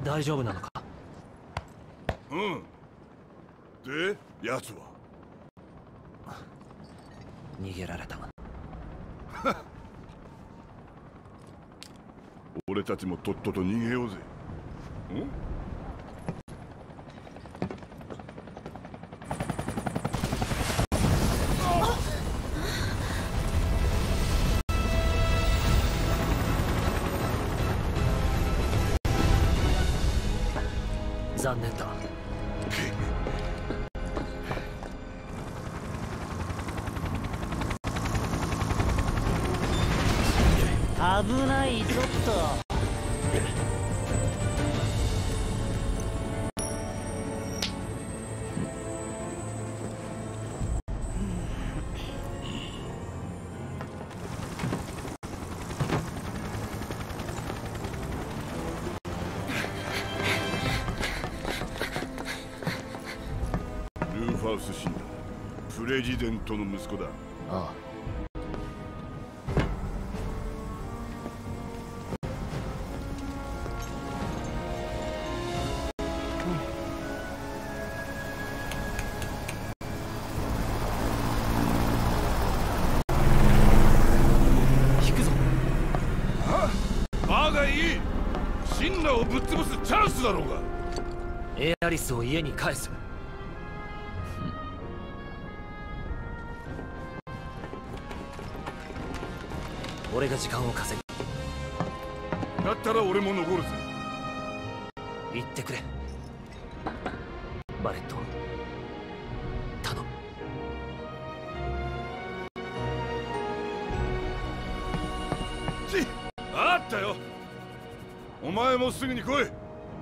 大丈夫なのか？ うん。で、奴は逃げられた。 俺たちもとっとと逃げようぜ。 残念だ。 危ないちょっと。 ルーファウス・シンダ、プレジデントの息子だ。 ああ。 ぶっ潰すチャンスだろうが。 エアリスを家に返す。俺が時間を稼ぐ。 だったら俺も残るぜ。 言ってくれ、バレット。頼む。 あったよ。お前もすぐに来い。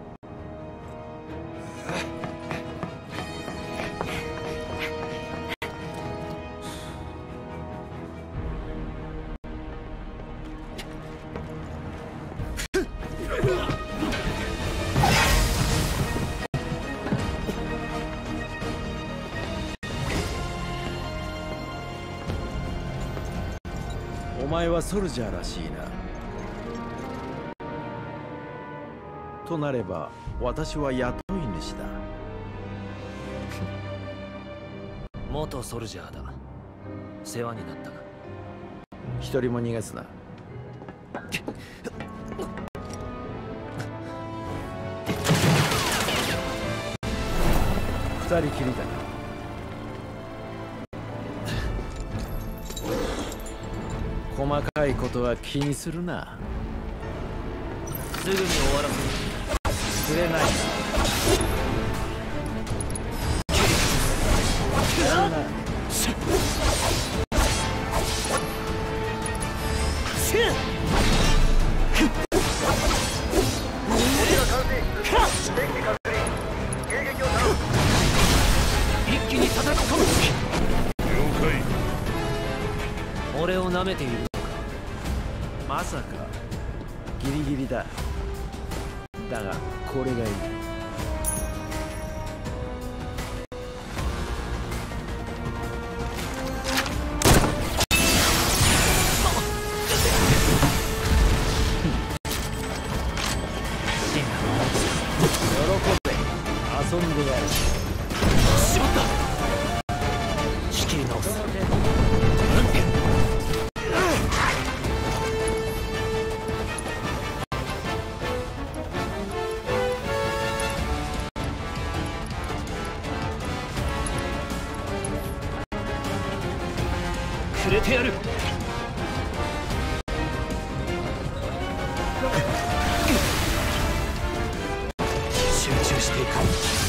お前はソルジャーらしいな。となれば私は雇い主だ。 元ソルジャーだ。世話になったが。 一人も逃がすな。二人きりだな。細かいことは気にするな。 すぐに終わらせる。 くれないな。 一気に叩き込む。 了解。 俺を舐めているのか。 まさかギリギリだ。だがこれがいい。喜べ、遊んでやる。 しまった。仕切り直す。くれてやる。集中していく。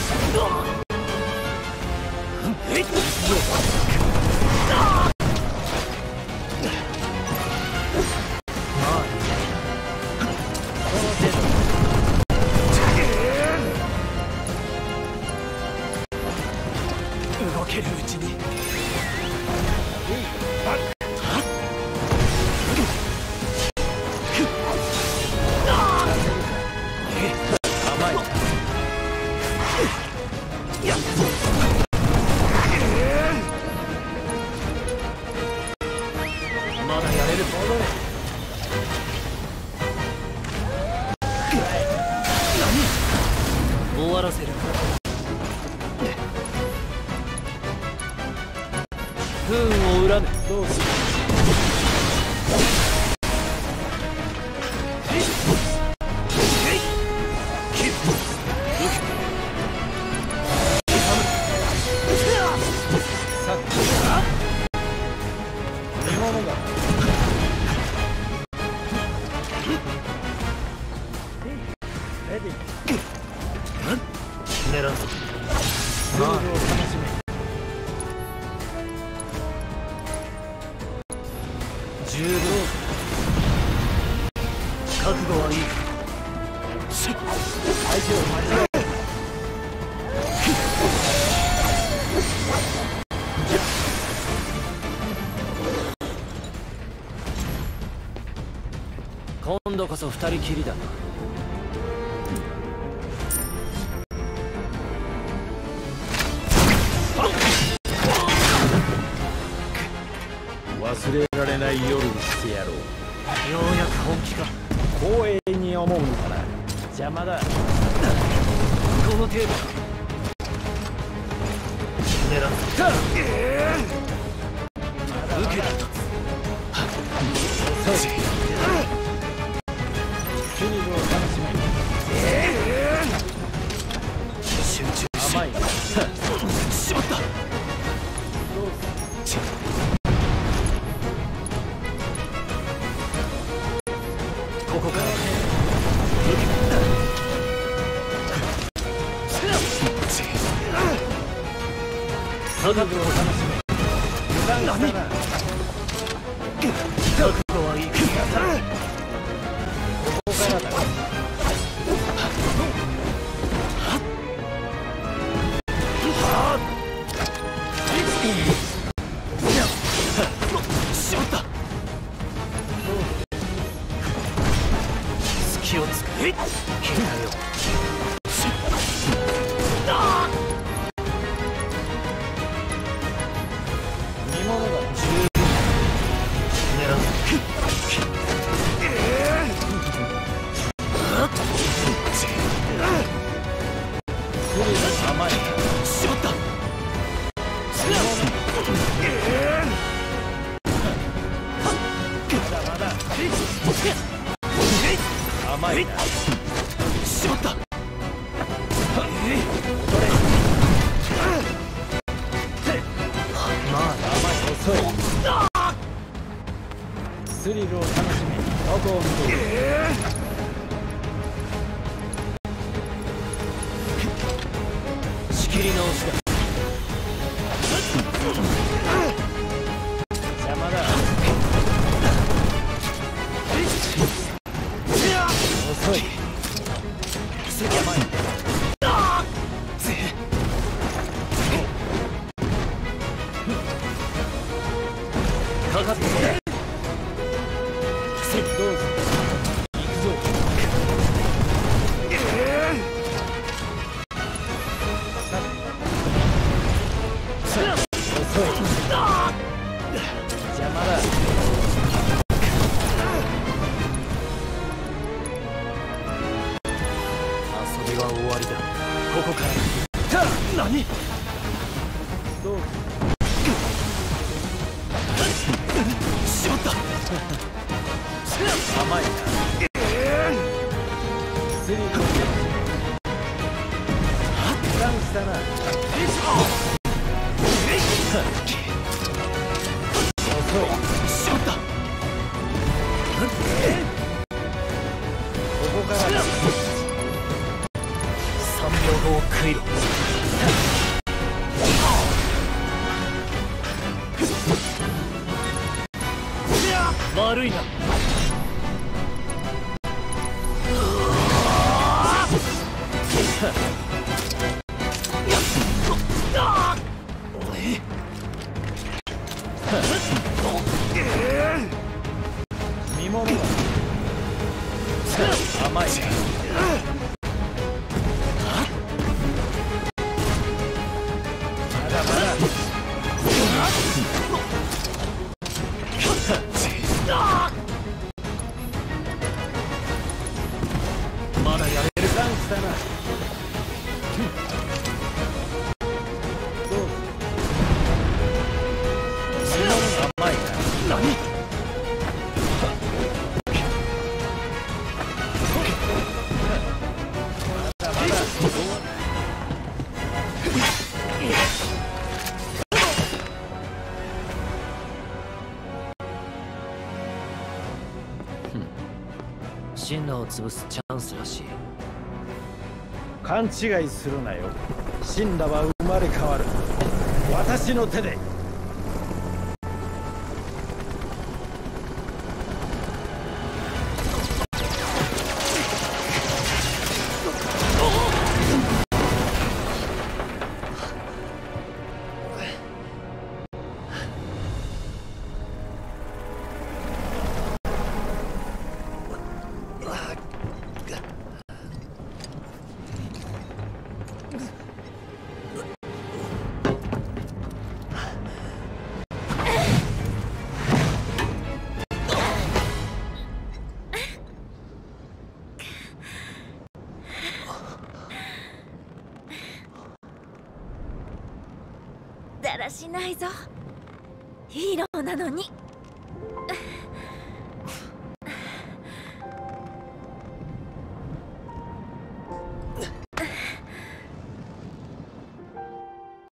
動けるうちに。まだやれる。何？ わらせる。不運を恨め。どうする。今度こそ二人きりだな。 忘れられない夜にしてやろう。 ようやく本気か。 光栄に思うのかな。邪魔だ。 この程度か。狙った。受けた。 スリルを楽しめ。 集中し甘い。 しまった。ここから覚悟を楽しめ。何？覚悟はいいか。 ここからだ。 しまった。隙をつく。切られよう。 見物だ。 甘い。しまった。甘い。しまった。まあ甘い。遅い。 スリルを楽しめ。どこを見ている。 仕切り直しだ。 邪魔だ。遅い。 甘い。かかってこれ。 どうぞ。行くぞ。遅い。邪魔だ。 遊びは終わりだ。ここから。何？ どうぞ。 しまった。 甘いな。スリルを楽しめ。ダウンしたな。遅い。 しまった。 ここからだ。 3秒後を食いろ。悪いな。 見物だ。甘い。まだまだ。 まだやれる。 ダウンしたな。 シンラを潰すチャンスらしい。 勘違いするなよ。シンラは生まれ変わる。私の手で。 だらしないぞ。ヒーローなのに。